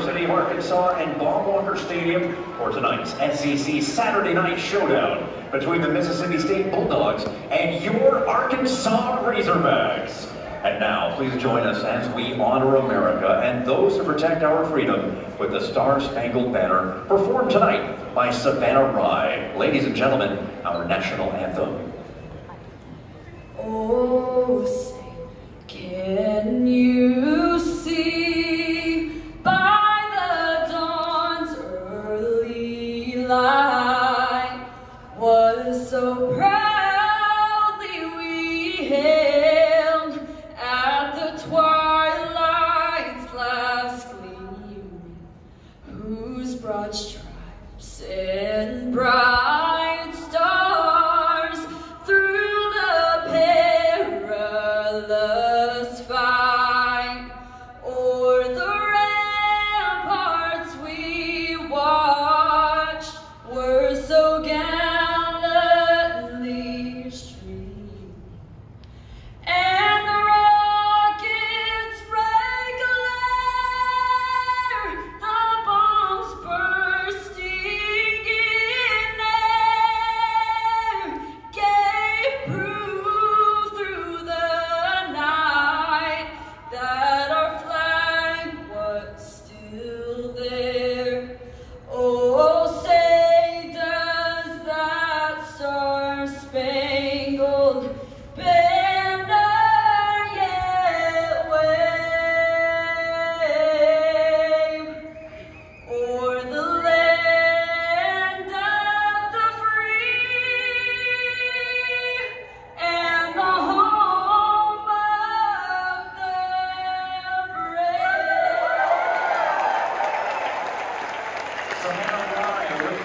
University of Arkansas and Bob Walker Stadium for tonight's SEC Saturday Night Showdown between the Mississippi State Bulldogs and your Arkansas Razorbacks. And now, please join us as we honor America and those who protect our freedom with the Star-Spangled Banner, performed tonight by Savannah Rye. Ladies and gentlemen, our national anthem. Oh, say, can you see by the dawn's early light was so proudly we hailed at the twilight's last gleam, whose broad stripes and bright stars through the perilous fight o'er the ramparts we watched were so gallantly streamed, and the rockets' bright glare, the bombs bursting in air, gave proof through the night that our flag was still there. Oh, say does that star-spangled banner yet wave o'er the land of the free and the home of the brave? Savannah Rye with